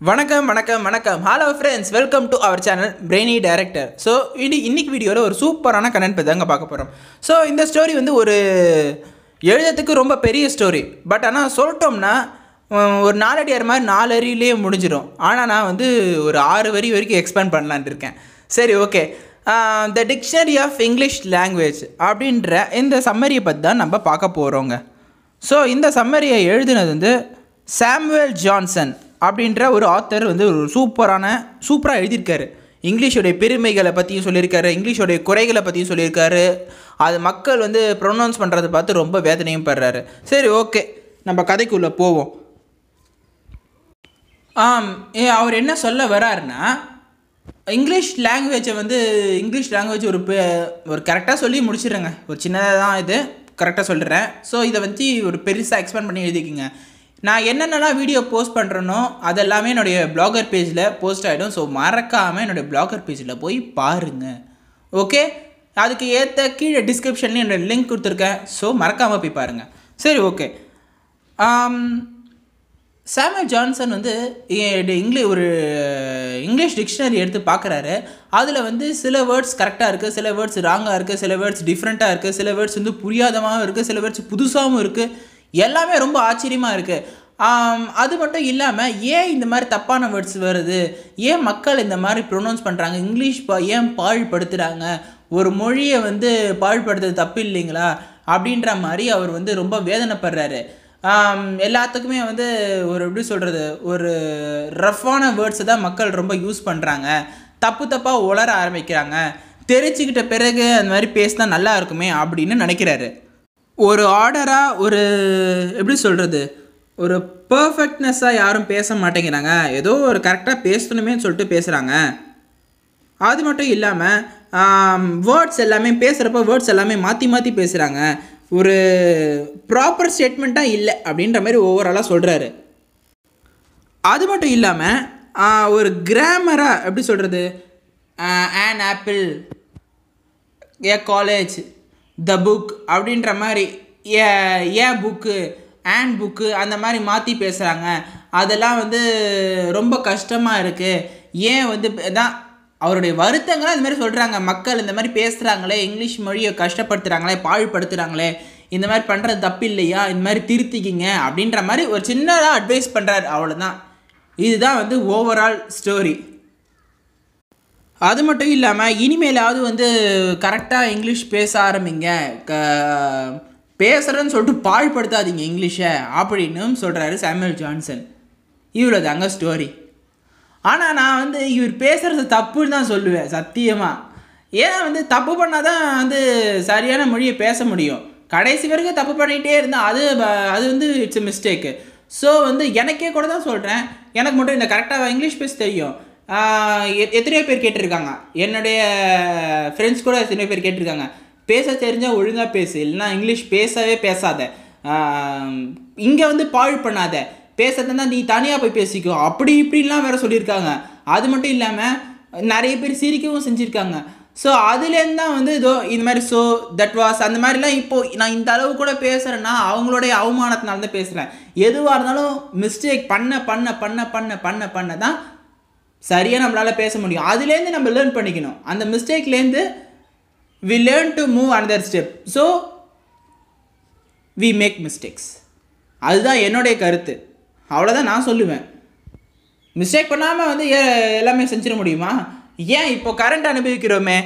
வணக்கம் வணக்கம் வணக்கம் hello friends, welcome to our channel brainy director. So இன்னைக்கு வீடியோவில் ஒரு சூப்பரான கண்டென்ட் பற்றி தாங்க பார்க்க போகிறோம். ஸோ இந்த ஸ்டோரி வந்து ஒரு எழுதுறதுக்கு ரொம்ப பெரிய ஸ்டோரி. பட் ஆனால் சொல்லிட்டோம்னா ஒரு நாலடியார் மாதிரி 4 வரியிலேயே முடிஞ்சிடும். ஆனால் நான் வந்து ஒரு 6 வரி வரைக்கும் எக்ஸ்பேண்ட் பண்ணலான் இருக்கேன். சரி, okay. The dictionary of English language அப்படின்ற இந்த சம்மரியை பற்றி தான் நம்ம பார்க்க போகிறோங்க. ஸோ இந்த சம்மரியை எழுதினது வந்து சாமுவேல் ஜான்சன் அப்படின்ற ஒரு ஆத்தர் வந்து ஒரு சூப்பராக எழுதியிருக்காரு. இங்கிலீஷோடைய பெருமைகளை பற்றியும் சொல்லியிருக்காரு, இங்கிலீஷோடைய குறைகளை பற்றியும் சொல்லியிருக்காரு. அது மக்கள் வந்து ப்ரொனவுன்ஸ் பண்ணுறதை பார்த்து ரொம்ப வேதனையும் படுறாரு. சரி, ஓகே, நம்ம கதைக்குள்ளே போவோம். அவர் என்ன சொல்ல வர்றாருன்னா, இங்கிலீஷ் லாங்குவேஜ் ஒரு கரெக்டாக சொல்லி முடிச்சிடுறேங்க. ஒரு சின்னதாக தான் இது, கரெக்டாக சொல்லிடுறேன். ஸோ இதை வந்து ஒரு பெருசாக எக்ஸ்பேண்ட் பண்ணி எழுதிக்கிங்க. நான் என்னென்னலாம் வீடியோ போஸ்ட் பண்ணுறேனோ அதெல்லாமே என்னுடைய பிளாகர் பேஜில் போஸ்ட் ஆகிடும். ஸோ மறக்காமல் என்னுடைய பிளாகர் பேஜில் போய் பாருங்கள். ஓகே, அதுக்கு ஏற்ற கீழே டிஸ்கிரிப்ஷன்லேயும் என்னோடய லிங்க் கொடுத்துருக்கேன். ஸோ மறக்காமல் போய் பாருங்கள். சரி, ஓகே. சாமுவேல் ஜான்சன் வந்து ஒரு இங்கிலீஷ் டிக்ஷனரி எடுத்து பார்க்குறாரு. அதில் வந்து சில வேர்ட்ஸ் கரெக்டாக இருக்குது, சில வேர்ட்ஸ் ராங்காக இருக்குது, சில வேர்ட்ஸ் டிஃப்ரெண்ட்டாக இருக்குது, சில வேர்ட்ஸ் வந்து புரியாதமாகவும் இருக்குது, சில வேர்ட்ஸ் புதுசாகவும் இருக்குது. எல்லாமே ரொம்ப ஆச்சரியமாக இருக்குது. அது மட்டும் இல்லாமல் ஏன் இந்த மாதிரி தப்பான வேர்ட்ஸ் வருது, ஏன் மக்கள் இந்த மாதிரி ப்ரொனவுன்ஸ் பண்ணுறாங்க, இங்கிலீஷ் ஏன் பாழ்படுத்துகிறாங்க, ஒரு மொழியை வந்து பாழ்படுத்துறது தப்பு இல்லைங்களா அப்படின்ற மாதிரி அவர் வந்து ரொம்ப வேதனைப்படுறாரு. எல்லாத்துக்குமே வந்து எப்படி சொல்கிறது, ஒரு ரஃப்பான வேர்ட்ஸை தான் மக்கள் ரொம்ப யூஸ் பண்ணுறாங்க, தப்பாக உளர ஆரம்பிக்கிறாங்க. தெரிஞ்சுக்கிட்ட பிறகு அந்த மாதிரி பேசினா நல்லா இருக்குமே அப்படின்னு நினைக்கிறாரு. ஒரு ஆர்டராக எப்படி சொல்கிறது, ஒரு பர்ஃபெக்ட்னஸ்ஸாக யாரும் பேச மாட்டேங்கிறாங்க. ஏதோ ஒரு கரெக்டாக பேசணுமே சொல்லிட்டு பேசுகிறாங்க. அது மட்டும் இல்லாமல் வேர்ட்ஸ் எல்லாமே மாற்றி பேசுகிறாங்க. ஒரு ப்ராப்பர் ஸ்டேட்மெண்ட்டாக இல்லை அப்படின்ற மாதிரி ஓவராலாக சொல்கிறாரு. அது மட்டும் இல்லாமல் ஒரு கிராமராக எப்படி சொல்கிறது, an apple, a college, the book அப்படின்ற மாதிரி ஏ புக்கு, ஆன் புக்கு அந்த மாதிரி மாற்றி பேசுகிறாங்க. அதெல்லாம் வந்து ரொம்ப கஷ்டமாக இருக்குது. ஏன் வந்து தான் அவருடைய வருத்தங்களாக இந்த மாதிரி சொல்கிறாங்க. மக்கள் இந்த மாதிரி பேசுகிறாங்களே, இங்கிலீஷ் மொழியை கஷ்டப்படுத்துகிறாங்களே, பாழ்படுத்துகிறாங்களே, இந்த மாதிரி பண்ணுறது தப்பு இல்லையா, இந்த மாதிரி திருத்திக்கிங்க அப்படின்ற மாதிரி ஒரு சின்னதாக அட்வைஸ் பண்ணுறாரு. அவ்வளோதான். இதுதான் வந்து ஓவரால் ஸ்டோரி. அது மட்டும் இல்லாமல் இனிமேலாவது வந்து கரெக்டாக இங்கிலீஷ் பேச ஆரம்பிங்க, பேசுகிறேன்னு சொல்லிட்டு பாழ்படுத்தாதீங்க இங்கிலீஷை அப்படின்னு சொல்கிறாரு சாமுவேல் ஜான்சன். இவ்வளோ தாங்க ஸ்டோரி. ஆனால் நான் வந்து இவர் பேசுகிறது தப்புன்னு தான் சொல்லுவேன், சத்தியமாக. ஏன் வந்து தப்பு பண்ணால் தான் வந்து சரியான மொழியை பேச முடியும். கடைசி வரைக்கும் தப்பு பண்ணிகிட்டே இருந்தால் அது வந்து இட்ஸ் எ மிஸ்டேக்கு. ஸோ வந்து எனக்கே கூட தான் சொல்கிறேன், எனக்கு மட்டும் இந்த கரெக்டாக இங்கிலீஷ் பேச தெரியும். எத்தனையோ பேர் கேட்டிருக்காங்க, என்னுடைய ஃப்ரெண்ட்ஸ் கூட எத்தனையோ பேர் கேட்டிருக்காங்க, பேச தெரிஞ்சால் ஒழுங்காக பேசு, இல்லைனா இங்கிலீஷ் பேசாத, இங்கே வந்து பாழ் பண்ணாத, பேசுறதுனா நீ தனியாக போய் பேசிக்கோ, அப்படி இப்படின்லாம் வேறு சொல்லியிருக்காங்க. அது மட்டும் இல்லாமல் நிறைய பேர் சிரிக்கவும் செஞ்சுருக்காங்க. ஸோ அதுலேருந்து தான் வந்து இந்த மாதிரி தட் வாஸ் அந்த மாதிரிலாம் இப்போது நான் இந்த அளவு கூட பேசுகிறேன்னா அவங்களுடைய அவமானத்தினால தான் பேசுகிறேன். எதுவாக இருந்தாலும் மிஸ்டேக் பண்ண தான் சரியாக நம்மளால் பேச முடியும். அதுலேருந்து நம்ம லேர்ன் பண்ணிக்கணும். அந்த மிஸ்டேக்லேருந்து we learn to move another step. So we make mistakes. அதுதான் என்னுடைய கருத்து. அவ்வளோதான் நான் சொல்லுவேன். மிஸ்டேக் பண்ணாமல் வந்து எல்லாமே செஞ்சிட முடியுமா? ஏன் இப்போ கரண்ட் அனுபவிக்கிறோமே,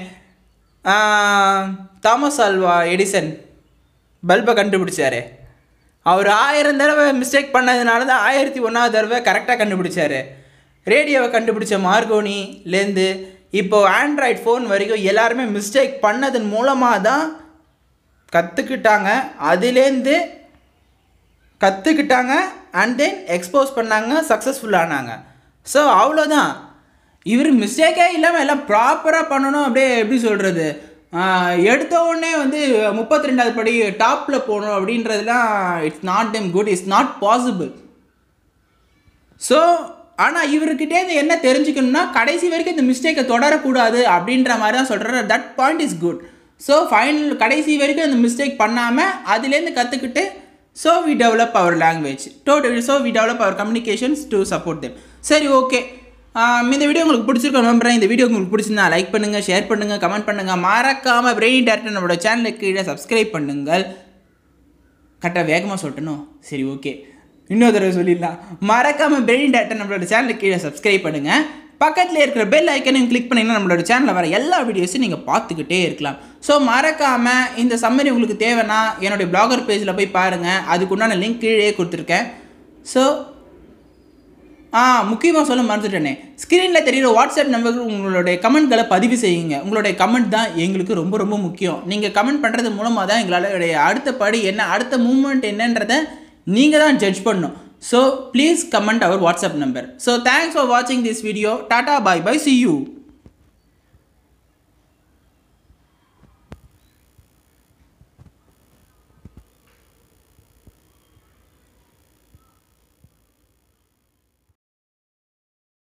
தாமஸ் ஆல்வா எடிசன் பல்பை கண்டுபிடிச்சாரு. அவர் 1000 தடவை மிஸ்டேக் பண்ணதுனால தான் 1001வது தடவை கரெக்டாக கண்டுபிடிச்சாரு. ரேடியோவை கண்டுபிடிச்ச மார்கோனிலேருந்து இப்போது ஆண்ட்ராய்ட் ஃபோன் வரைக்கும் எல்லாருமே மிஸ்டேக் பண்ணதன் மூலமாக தான் கற்றுக்கிட்டாங்க. அதுலேருந்து கற்றுக்கிட்டாங்க அண்ட் தென் எக்ஸ்போஸ் பண்ணாங்க, சக்ஸஸ்ஃபுல்லானாங்க. ஸோ அவ்வளோதான். இவர் மிஸ்டேக்கே இல்லாமல் எல்லாம் ப்ராப்பராக பண்ணணும். அப்படியே எப்படி சொல்கிறது, எடுத்த உடனே வந்து 32வது படி டாப்பில் போகணும் அப்படின்றதுலாம் it's not damn good, it's not possible. So ஆனால் இவர்கிட்டேருந்து என்ன தெரிஞ்சுக்கணும்னா, கடைசி வரைக்கும் இந்த மிஸ்டேக்கை தொடரக்கூடாது அப்படின்ற மாதிரி தான் சொல்கிறாரு. That point is good. So கடைசி வரைக்கும் இந்த மிஸ்டேக் பண்ணாமல் அதுலேருந்து கற்றுக்கிட்டு, so we develop our language, so we develop our communications to support them. சரி, ஓகே. இந்த வீடியோ உங்களுக்கு பிடிச்சிருக்க நம்புறேன். இந்த வீடியோ உங்களுக்கு பிடிச்சிருந்தா லைக் பண்ணுங்கள், ஷேர் பண்ணுங்கள், கமெண்ட் பண்ணுங்கள். மறக்காமல் பிரெயின் டேரக்டர் நம்மளோட சேனலுக்கு கீழே சப்ஸ்கிரைப் பண்ணுங்கள். கரெக்டாக வேகமாக சொல்லட்டணும். சரி, ஓகே, இன்னொரு தடவை சொல்லிடலாம். மறக்காமல் பிரெயின் டேரக்டர் நம்மளோட சேனலுக்கு கீழே சப்ஸ்கிரைப் பண்ணுங்கள். பக்கத்தில் இருக்கிற பெல் ஐக்கனையும் கிளிக் பண்ணிங்கன்னா நம்மளோட சேனலில் வர எல்லா வீடியோஸையும் நீங்கள் பார்த்துக்கிட்டே இருக்கலாம். ஸோ மறக்காமல் இந்த சம்மரி உங்களுக்கு தேவைன்னா என்னுடைய பிளாகர் பேஜில் போய் பாருங்கள். அதுக்குண்டான லிங்க் கீழே கொடுத்துருக்கேன். ஸோ முக்கியமாக சொல்ல மறந்துட்டேனே, ஸ்க்ரீனில் தெரிகிற வாட்ஸ்அப் நம்பருக்கு உங்களுடைய கமெண்ட்களை பதிவு செய்யுங்க. உங்களுடைய கமெண்ட் தான் எங்களுக்கு ரொம்ப ரொம்ப முக்கியம். நீங்கள் கமெண்ட் பண்ணுறது மூலமாக தான் எங்களால் அடுத்த படி என்ன, அடுத்த மூவ்மெண்ட் என்னன்றதை நீங்கள் தான் ஜட்ஜ் பண்ணணும். So please comment our WhatsApp number. So thanks for வாட்சிங் திஸ் வீடியோ. டாடா, பாய் பாய், see you.